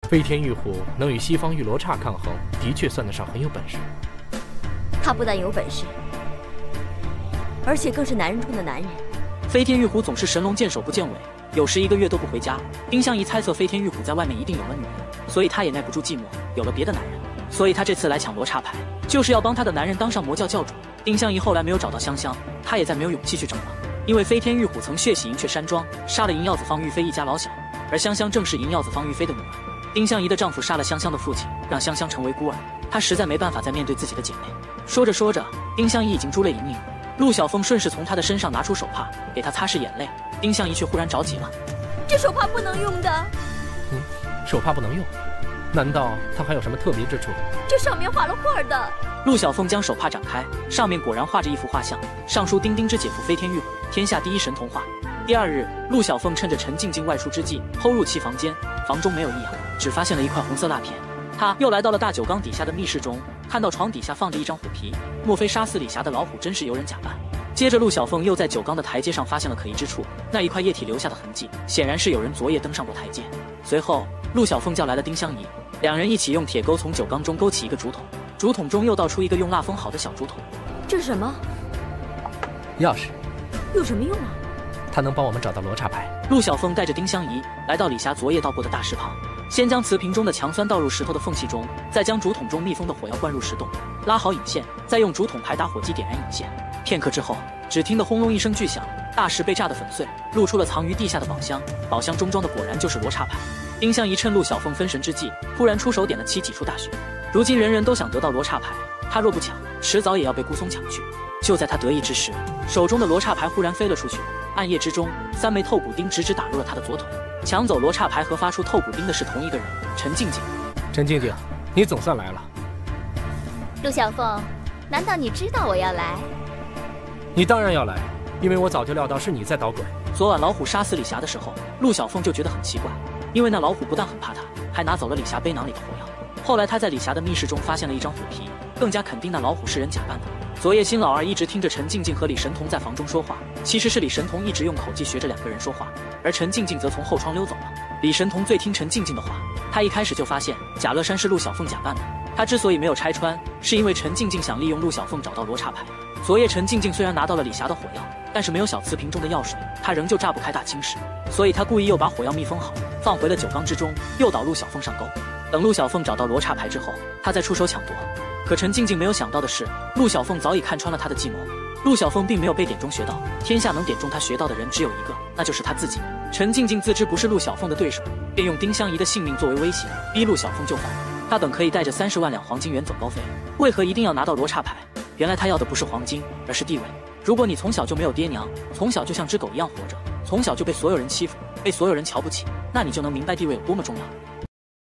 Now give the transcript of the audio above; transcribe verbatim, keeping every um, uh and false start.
飞天玉虎能与西方玉罗刹抗衡，的确算得上很有本事。 他不但有本事，而且更是男人中的男人。 飞天玉虎总是神龙见首不见尾，有时一个月都不回家。丁香怡猜测飞天玉虎在外面一定有了女人，所以她也耐不住寂寞，有了别的男人。所以她这次来抢罗刹牌，就是要帮她的男人当上魔教教主。丁香怡后来没有找到香香，她也再没有勇气去整了，因为飞天玉虎曾血洗银雀山庄，杀了银耀子方玉飞一家老小，而香香正是银耀子方玉飞的女儿。丁香怡的丈夫杀了香香的父亲，让香香成为孤儿，她实在没办法再面对自己的姐妹。说着说着，丁香怡已经珠泪盈盈。陆小凤顺势从她的身上拿出手帕，给她擦拭眼泪。丁香怡却忽然着急了：“ 这手帕不能用的。”“ 嗯，手帕不能用？难道它还有什么特别之处？”“ 这上面画了画的。” 陆小凤将手帕展开，上面果然画着一幅画像，上书丁丁之姐夫飞天玉虎，天下第一神童画。第二日，陆小凤趁着陈静静外出之际，偷入其房间，房中没有异样，只发现了一块红色蜡片。她又来到了大酒缸底下的密室中，看到床底下放着一张虎皮，莫非杀死李霞的老虎真是由人假扮？接着，陆小凤又在酒缸的台阶上发现了可疑之处，那一块液体留下的痕迹，显然是有人昨夜登上过台阶。随后，陆小凤叫来了丁香怡，两人一起用铁钩从酒缸中勾起一个竹筒，竹筒中又倒出一个用蜡封好的小竹筒。 这是什么？ 钥匙。 有什么用啊？ 它能帮我们找到罗刹牌。 陆小凤带着丁香怡来到李霞昨夜倒过的大石旁，先将瓷瓶中的强酸倒入石头的缝隙中，再将竹筒中密封的火药灌入石洞，拉好引线，再用竹筒排打火机点燃引线。片刻之后，只听得轰隆一声巨响，大石被炸得粉碎，露出了藏于地下的宝箱。宝箱中装的果然就是罗刹牌。丁香怡趁陆小凤分神之际，突然出手点了七几处大穴。如今人人都想得到罗刹牌，她若不抢，迟早也要被孤松抢去。就在她得意之时，手中的罗刹牌忽然飞了出去。暗夜之中，三枚透骨钉直直打入了她的左腿。抢走罗刹牌和发出透骨钉的是同一个人，陈静静。 陈静静，你总算来了。 陆小凤，难道你知道我要来？ 你当然要来，因为我早就料到是你在捣鬼。 昨晚老虎杀死李霞的时候，陆小凤就觉得很奇怪，因为那老虎不但很怕她，还拿走了李霞背囊里的火药。后来她在李霞的密室中发现了一张虎皮，更加肯定那老虎是人假扮的。昨夜辛老二一直听着陈静静和李神童在房中说话，其实是李神童一直用口技学着两个人说话，而陈静静则从后窗溜走了。李神童最听陈静静的话，他一开始就发现贾乐山是陆小凤假扮的。他之所以没有拆穿，是因为陈静静想利用陆小凤找到罗刹牌。昨夜陈静静虽然拿到了李霞的火药，但是没有小瓷瓶中的药水，她仍旧炸不开大青石，所以她故意又把火药密封好，放回了酒缸之中，诱导陆小凤上钩。等陆小凤找到罗刹牌之后，她再出手抢夺。可陈静静没有想到的是，陆小凤早已看穿了她的计谋。陆小凤并没有被点中穴道，天下能点中她穴道的人只有一个，那就是她自己。陈静静自知不是陆小凤的对手，便用丁香怡的性命作为威胁，逼陆小凤就范。她本可以带着三十万两黄金远走高飞，为何一定要拿到罗刹牌？原来她要的不是黄金，而是地位。如果你从小就没有爹娘，从小就像只狗一样活着，从小就被所有人欺负，被所有人瞧不起，那你就能明白地位有多么重要。